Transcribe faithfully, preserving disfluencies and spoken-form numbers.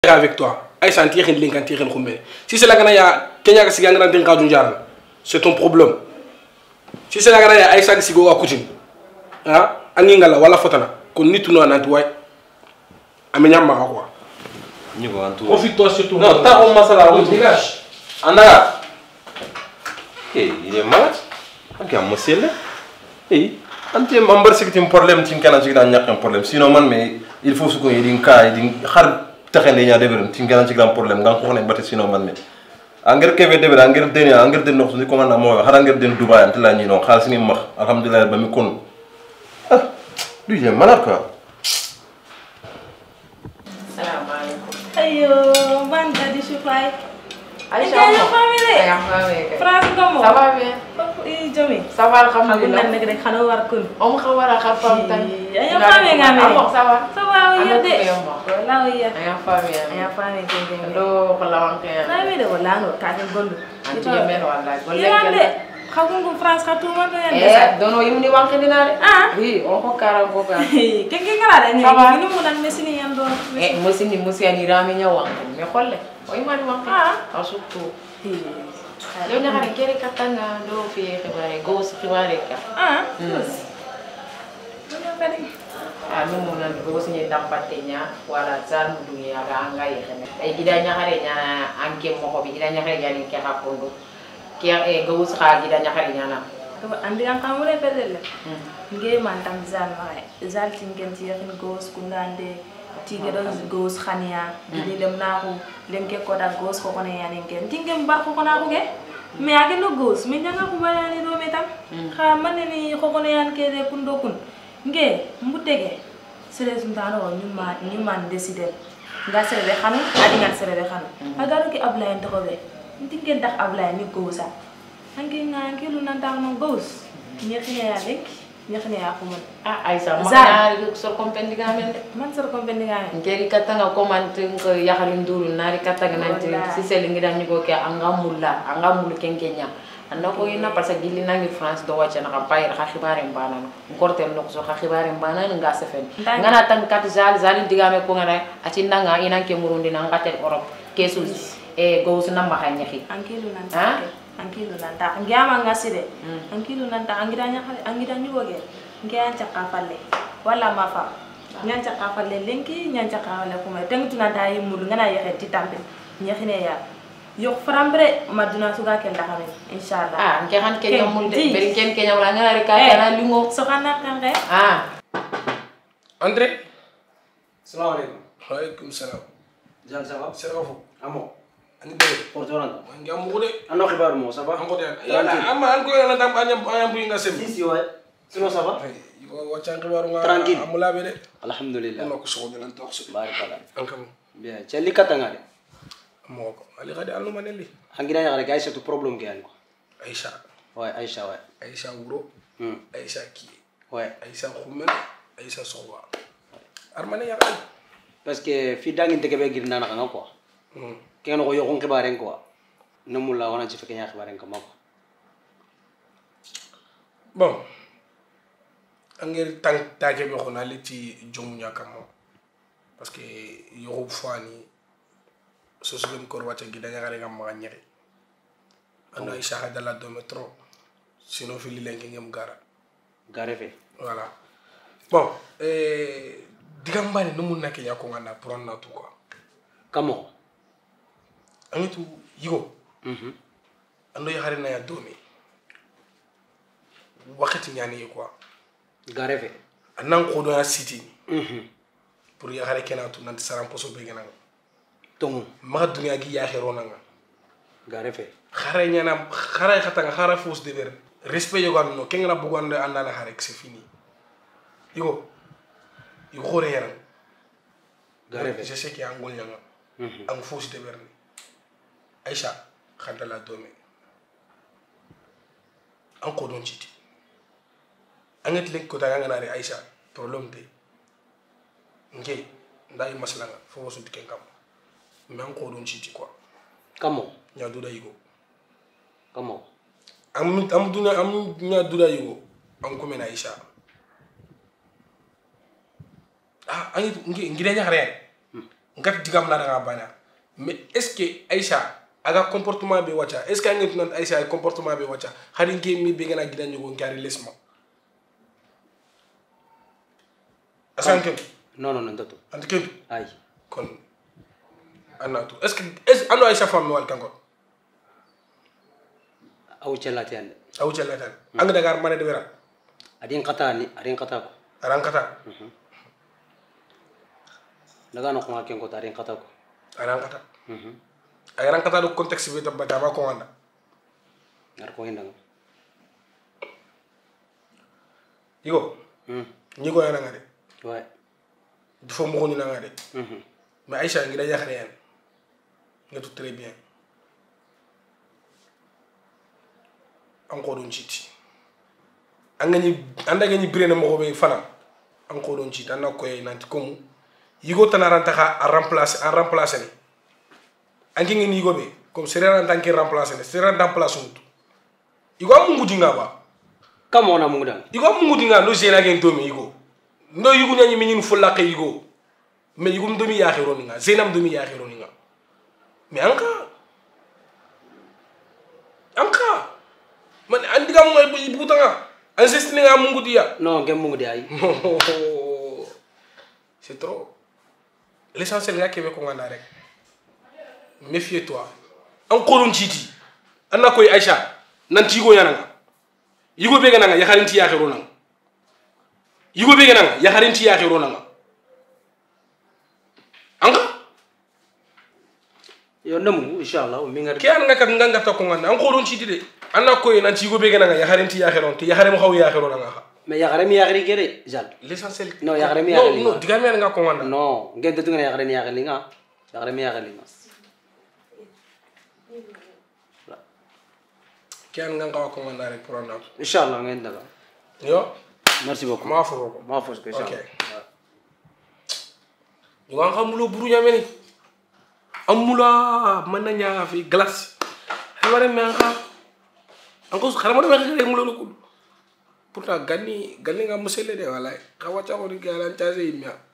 avec toi. Aïssa, tu es un link, tu es un si c'est la Gana, Kenya, c'est un grand link, c'est ton problème. Si c'est la Gana, Aïssa, c'est un coaching. Ah, Aningala, voilà, Fotana, qu'on n'y tourne en Antouai. Amenya Marawa. Profite-toi surtout. Non, t'as un masala, on dégage. Anda. Eh, il est malade. Ok, monsieur là. Eh, anti membre c'est un problème, tu n'as pas un problème. Sinon, man, mais il faut que tu aies un cas, un taxene nya deber tin ganan ci grand problème ngam ko xone baté sino man me anger kebe deber anger deni anger den nox ni ko man mo har anger den dubai ant la ñi non xalis ni max alhamdullilah ba mi kon ah du je malade quoi salam alaykum ayo man da di choufaay Aïcha ya famille ya famille France comme ça va bien i jami ça va alhamdulillah nak rek xana war kun om xawara xafam tan ya famille nga me ça va ça va yo de la yo ya famille ya famille ke de do ko lawon ke na mi de wala no ka de gondo anti yemen wala golle de xagun ko France ka tuma do en eh dono yimni wanke dina de ah oui on ko karam ko ka ke ke ngala de ni ni mo dan mesini yan do eh musini musiani rami nya wanke me xolle o imani wanke ah surtout Yo ñaxare kéré katanga do fi xibaare gos xibaare ka ah ah no mo nan gos ñi dampaté ña wala zan du ñi aga nga yexene ay gida ñaxare ña anke mo ko bi gida ñaxare ña ni ke xapondo ki e gos xa gida ñaxare ña na ko andi an xamule pedele nge man tam zal ma zal tingen ci yaxin gos ku ngande tige do gos khania gidi lem na ko lem ke ko da gos ko ko ne yani ken tingem bar ko ko na ko ge me age no gos me nyanga ko balani do metam kha manne ni ko ko ne yan ke de kundo kun nge mbutege sere suntano ñu ma ñu man décider nga sere be xanu adi nga sere be xanu agaru ki ablay ndako be tingem dak ablay mi gosa angi nga ngi lu nan tak no gos ñexine ya lek ñexine ya ko man ah Aïssa ma na so kompendi ga men man so kompendi ga men ngeri katanga ko man tin ko yaxali nduru nari katanga nanti si sel ngi dan ñugo ke anga mulla anga mul kenkenya andako ina parce que gilli nangi France do wacce na ka bayir xa xibaare mbanan ngortel nok so xa xibaare mbanan nga sefen ngana tan kat zal zal digame ko ngara ati nanga ina ke murundi na ngatel Europe kesus e go su namba xa ñexi ankilu nan ta ankilu nan ta ngiama ngaside ankilu nan ta angira nya angira ñugo ge ngian ca falle wala ma fa nyan ca falle lenki nyan ca falle ko may teng tuna da yimul ngana yexe ti tambe ñexine ya yo frambre maduna suga ken da xamé inshallah ah nge xan ke ñamul de beri ken ke ñamul ngana rek ka kana lingo so xana kan re ah André salam alaykum wa alaykum salam jan ça va c'est rafou amo ani de portoranda ngi amu de ano xibar mo ça va anko de amma an ko yana tam anyam anyam bu nga sem si si ouais sinon ça va wa chan xibaru nga tranquille amula be de alhamdulillah ko so de lan tok barakallah ankam bien celli katanga de moko ali gadi allu maneli angira ya rek aisha to problème ke ani ko Aïcha ouais aisha ouais Aïcha wuro hmm Aïcha ki ouais Aïcha khumen Aïcha sowa armane ya kan parce que fi dangi de kebe girna na nga quoi hmm ken ko yo ko xibaren quoi namula wana ci fekk nya xibaren ko mako bon angeri tank taje be xona li ci jomu ñaka mo parce que yo fani so so dem kor wacce gi daña gare ngam ma ñeri ando Aïcha hadala do metro sino fi li lengi ngam gara gare fe voilà bon euh digambani no mun nakki ñako ngana pour na tout quoi kamo anitu yigo mhm ando yaxare na ya domi wakati ñani quoi gare fe anan ko do ya city mhm pour yaxare kenatu nanti saram poso be gena tomu ma dunya gi ya xero nga gare fe xare ñana xare xata nga xara fausse de ver respect yoga no kenga bu gonde andana xare c'est fini yigo yu xore yaram gare fe je sais qu'il y a angol ñanga mhm ang fausse de ver Aïcha khadala domi anko don citi anget lek ko tanga na re Aïcha problème de ngey nday maslanga fo wasu diken kam mais anko don citi quoi kamo nya duda yigo kamo am am duna am nya duda yigo am ko men Aïcha ah angi ngi ngi nya xare ngat digam la nga bana mais est-ce que Aïcha aga comportement be wacha est-ce que ngeen non Aïcha ay comportement be wacha xari ngeen mi be gëna gida ñugo ngari lesma asan ken non non non dato ant ken ay kon anatu est-ce que est ando Aïcha fam wal kanko aw celati ande aw celata ang dagar mané de wera adin kata ni adin kata ko aran kata daga no ko ngaken ko adin kata ko aran kata mhm aran kata do contexte bi tabata ba ko wanda ngar ko hinda yigo hmm ñigo yana nga de ouais il faut mo ñu nga de mhm mais Aïcha ngi da yaxare yan nga tout très bien encore don citi anga ñi anda nga ñi birene mo be fana encore don citi ana koy nanti comme yigo tanaranta ka a remplacer en remplacer ni anki ngi yigo be comme sera en tant que remplacer ni sera remplacer mutu yigo am ngudi nga ba kam wona mu ngudang yigo am ngudi nga no jena gen domi yigo ndo yigo ñani mi ñin fulla ke yigo mais yigo domi ya xiro ni nga zenam domi ya xiro ni nga mais anka anka man andiga mo bu butanga insiste ni nga mu ngudi ya non ngem mu ngudi ay c'est trop l'essentiel nga kebe ko ngana rek méfie-toi encore on chiti anna koy Aïcha nanti yigo yananga yigo be gananga ya xarinti ya xiro nanga yigo be gananga ya xarinti ya xiro nanga anga yo namu inshallah mi ngar ke an nga kat nga ngata ko ngana encore on chiti de anna koy nanti yigo be gananga ya xarinti ya xiro te ya xare mo xaw ya xiro nanga mais yagare mi yagare gere jal l'essentiel non yagare mi yagare non diga mi nga ko ngana non ngeen de ngene yagare ni yagare nga yagare mi yagare nga kian nga nga ko ngana rek pour andam inshallah ngeen daga yo merci beaucoup ma fo ko ma fo ko inshallah ñu nga xamulo buru ñameni amula man na ñaa fi glace xamare me nga encore xaramare me nga mu lo ko pourtant ganni ganni nga musele de wala xawacha ko ni galan taase imya